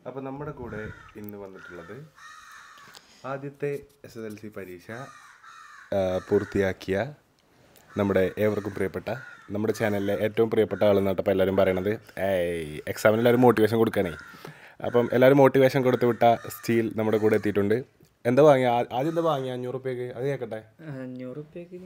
അപ്പോൾ നമ്മുടെ കൂടെ ഇന്ന് വന്നിട്ടുള്ളത് ആദ്യത്തെ SSLC പരീക്ഷ പൂർത്തിയാക്കിയ നമ്മുടെ ഏവർക്കും പ്രിയപ്പെട്ട നമ്മുടെ ചാനലിലെ ഏറ്റവും പ്രിയപ്പെട്ട ആളെന്നാണ് അപ്പോൾ എല്ലാവരും പറയണത്. എക്സാമിന് എല്ലാവരും മോട്ടിവേഷൻ കൊടുക്കണേ. അപ്പം എല്ലാവരും മോട്ടിവേഷൻ കൊടുത്ത് വിട്ട സ്റ്റീൽ നമ്മുടെ കൂടെ എത്തിയിട്ടുണ്ട്. എന്താ വാങ്ങിയ ആദ്യം എന്താ വാങ്ങിയ 500 രൂപയ്ക്ക്? അത് കേൾക്കട്ടെ. 500 രൂപയ്ക്ക്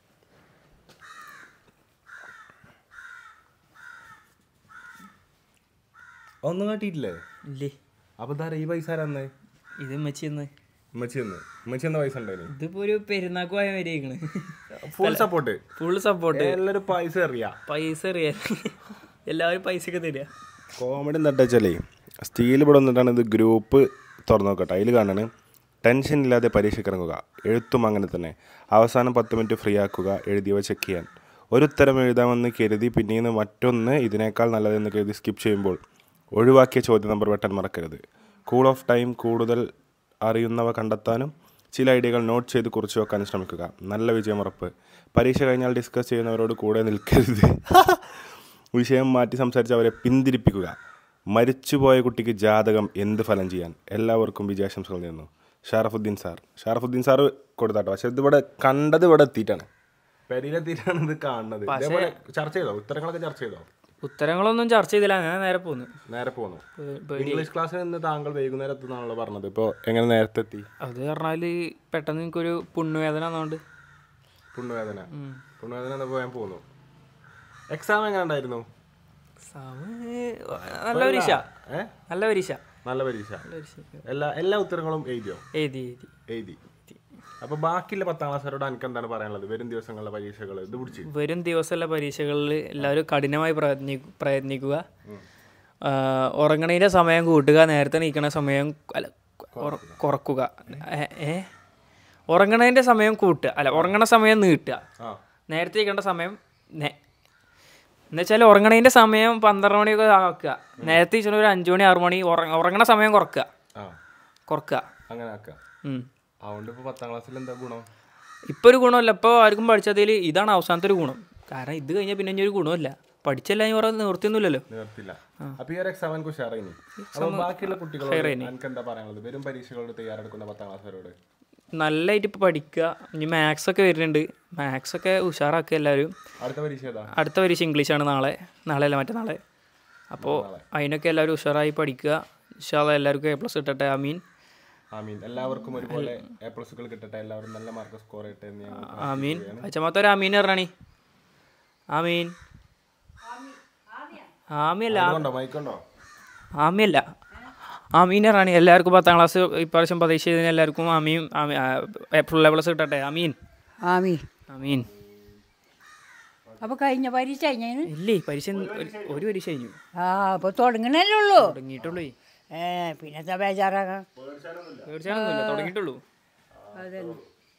ഒന്നും കാട്ടിയിട്ടില്ലേ? ഇല്ലേ. അപ്പോൾ എന്താ ഈ പൈസ ആരാന്ന്? ഇത് ഉമ്മച്ചിന്ന് പൈസ ഉണ്ടായിരുന്നു. ഇതിപ്പോ ഒരു പെരുന്നാക്ക് പോയ വരെയാണ്. ഫുൾ സപ്പോർട്ട് എല്ലാവരും പൈസ അറിയാ എല്ലാവരും പൈസയൊക്കെ തരിക. കോമഡി എന്താ വെച്ചാലേ സ്റ്റീൽ ഇവിടെ വന്നിട്ടാണ് ഇത് ഗ്രൂപ്പ് തുറന്നു നോക്കട്ടെ. അതിൽ കാണാണ് ടെൻഷൻ ഇല്ലാതെ പരീക്ഷയ്ക്ക് ഇറങ്ങുക, എഴുത്തും അങ്ങനെ തന്നെ, അവസാനം 10 മിനിറ്റ് ഫ്രീ ആക്കുക, എഴുതിയവ ചെക്ക് ചെയ്യാൻ, ഒരു ഉത്തരം എഴുതാമെന്ന് കരുതി പിന്നീട് മറ്റൊന്ന് ഇതിനേക്കാൾ നല്ലതെന്ന് കരുതി സ്കിപ്പ് ചെയ്യുമ്പോൾ ഒഴിവാക്കിയ ചോദ്യ നമ്പർ വെട്ടാൻ മറക്കരുത്. കൂൾ ഓഫ് ടൈം കൂടുതൽ അറിയുന്നവ കണ്ടെത്താനും ചില ഐഡിയകൾ നോട്ട് ചെയ്ത് കുറിച്ച് വെക്കാനും ശ്രമിക്കുക. നല്ല വിജയം ഉറപ്പ്. പരീക്ഷ കഴിഞ്ഞാൽ ഡിസ്കസ് ചെയ്യുന്നവരോട് കൂടെ നിൽക്കരുത്. വിഷയം മാറ്റി സംസാരിച്ച് അവരെ പിന്തിരിപ്പിക്കുക. മരിച്ചുപോയ കുട്ടിക്ക് ജാതകം എന്ത് ഫലം ചെയ്യാൻ? എല്ലാവർക്കും വിജയാശംസകൾ നേരുന്നു. ഷാറഫുദ്ദീൻ സാറ് കൊടുത്താട്ടോ. പക്ഷെ ഇതിവിടെ കണ്ടത് ഇവിടെ എത്തിയിട്ടാണ്, പെരിയിലെത്തിയിട്ടാണ് ഇത് കാണുന്നത്. ഇതേപോലെ ചർച്ച ചെയ്തോ? ഉത്തരങ്ങളൊക്കെ ചർച്ച ചെയ്തോ? ഉത്തരങ്ങളൊന്നും ചർച്ച ചെയ്തില്ല, അങ്ങനെ നേരെ പോന്നു. ഇംഗ്ലീഷ് ക്ലാസ്സിൽ നിന്ന് താങ്കൾ വൈകുന്നേരം എത്തുന്നാണല്ലോ പറഞ്ഞത്. ഇപ്പോൾ എങ്ങനെ നേരത്തെ എത്തി? അത് പറഞ്ഞാല് പെട്ടെന്ന് എനിക്കൊരു പുണ്ണുവേദന വന്നോണ്ട്. പുണ്ണുവേദന എന്നപ്പോൾ ഞാൻ പോന്നു. എക്സാം എങ്ങനെ ഉണ്ടായിരുന്നു? നല്ല പരീക്ഷ. എല്ലാ ഉത്തരങ്ങളും എഴുതി. അപ്പൊ ബാക്കിയുള്ള 10ാം ക്ലാസ്സുകാരോട് എനിക്ക് എന്താണ് പറയാനുള്ളത്? വരും ദിവസങ്ങളിലെ പരീക്ഷകൾ ഇത് പിടിച്ച് വരും ദിവസമുള്ള പരീക്ഷകളിൽ എല്ലാവരും കഠിനമായി പ്രയത്നിക്കുക. ഉറങ്ങണതിൻ്റെ സമയം കൂട്ടുക, നേരത്തെ നീക്കണ സമയം കുറക്കുക. ഉറങ്ങണതിൻ്റെ സമയം കൂട്ടുക, ഉറങ്ങണ സമയം നീട്ടുക. നേരത്തെ നീക്കേണ്ട സമയം എന്നുവെച്ചാൽ ഉറങ്ങണതിൻ്റെ സമയം 12 മണിയൊക്കെ ആക്കുക. നേരത്തെ വെച്ചാൽ ഒരു 5 മണി 6 മണി ഉറങ്ങണ സമയം കുറക്കുക. അങ്ങനെ ആക്കുക. അതുകൊണ്ട് ഇപ്പോൾ 10ാം ക്ലാസ്സിൽ എന്താ ഗുണം? ഇപ്പോൾ ഒരു ഗുണമല്ല. ഇപ്പോൾ ആർക്കും പഠിച്ചതിൽ ഇതാണ് അവസാനത്തെ ഒരു ഗുണം. കാരണം ഇത് കഴിഞ്ഞാൽ പിന്നെ ഒരു ഗുണമില്ല. പഠിച്ചല്ല നിവർത്തിയൊന്നുമില്ലല്ലോ. അപ്പോൾ ഈ ഒരു എക്സാമിനെ കുറിച്ച് അറിയുന്നു. അപ്പോൾ ബാക്കിയുള്ള കുട്ടികളോട് എനിക്ക് എന്താ പറയാനുള്ളത്? വരും പരീക്ഷകളോട് തയ്യാറെടുക്കുന്ന 10ാം ക്ലാസ്സുകാരോട്? നല്ലതായിട്ട് ഇപ്പോൾ പഠിക്കുക. ഇനി മാത്സ് ഒക്കെ വരുന്നുണ്ട്, മാത്സ് ഒക്കെ ഉഷാറാക്കുക എല്ലാവരും. അടുത്ത പരീക്ഷ ഇംഗ്ലീഷാണ് നാളെ അല്ല മറ്റന്നാളെ. അപ്പോൾ അതിനൊക്കെ എല്ലാവരും ഉഷാറായി പഠിക്കുക. ഇൻഷാ അല്ലാഹ് എല്ലാവർക്കും A+ കിട്ടട്ടെ. ആമീൻ. എല്ലാവർക്കും ഒരുപോലെ A+കൾ കിട്ടട്ടെ. എല്ലാവരും നല്ല മാർക്ക് സ്കോർ ചെയ്യട്ടെ. ആമീൻ. അച്ഛമാത്തൊരു ആമീൻ പറഞ്ഞാണി. ആമീൻ. ആമിയല്ല ആമീൻ റാണി. എല്ലാവർക്കും 10ാം ക്ലാസ് ഇപ്രാവശ്യം പരീക്ഷ ചെയ്തതിന് എല്ലാവർക്കും ഫുൾ A+ കിട്ടട്ടെ. ആമീൻ. അപ്പോൾ കഴിഞ്ഞ പരീക്ഷ ഇല്ലേ? പരീക്ഷ ഒരു പരീക്ഷ കഴിഞ്ഞു. അപ്പോൾ തുടങ്ങണല്ലേ ഉള്ളൂ. തുടങ്ങിയിട്ടുള്ളൂ. പിന്നത്തെ ബേജാറാകാം. തീർച്ചയായിട്ടും തുടങ്ങിയിട്ടുള്ളൂ. അതന്നെ.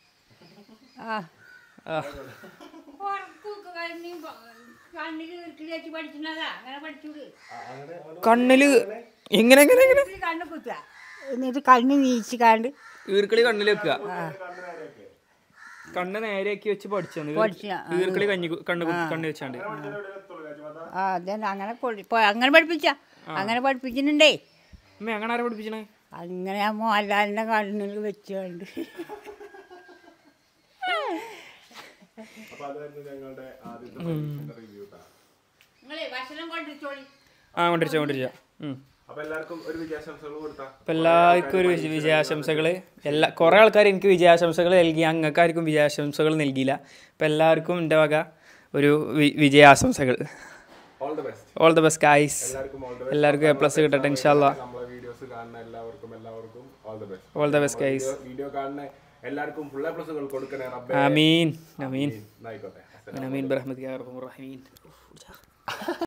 കണ്ണില് എങ്ങനെ കണ്ണ് കുത്തുക, എന്നിട്ട് കണ്ണ് വീശിക്കാണ്ട് ഈർക്കളി കണ്ണിൽ വെക്കുക. കണ്ണ് നേരെയാക്കി വെച്ച് പഠിച്ചു. ഈർക്കളി കണ്ണ് വെച്ചാണ്ട് അതന്നെ. അങ്ങനെ പഠിപ്പിച്ചിട്ടുണ്ടേ. അങ്ങനെ ആരെ പഠിപ്പിച്ചേ? അങ്ങനെ ആ മോഹൻലാലിൻ്റെ കണ്ണിൽ വെച്ചുകൊണ്ട്. കൊണ്ടിരിച്ച അപ്പോൾ എല്ലാവർക്കും ഒരു വിജയാശംസകൾ. കുറേ ആൾക്കാർ എനിക്ക് വിജയാശംസകൾ നൽകി, അങ്ങക്കാർക്കും വിജയാശംസകൾ നൽകിയില്ല. അപ്പം എല്ലാവർക്കും എൻ്റെ വക ഒരു വിജയാശംസകൾ. All the best guys. എല്ലാവർക്കും A+ കിട്ടട്ടെ ഇൻഷാ അല്ലാഹ്. All the best guys. ആമീൻ. ബിറഹ്മതിക യാ അർഹമർ റഹീമീൻ.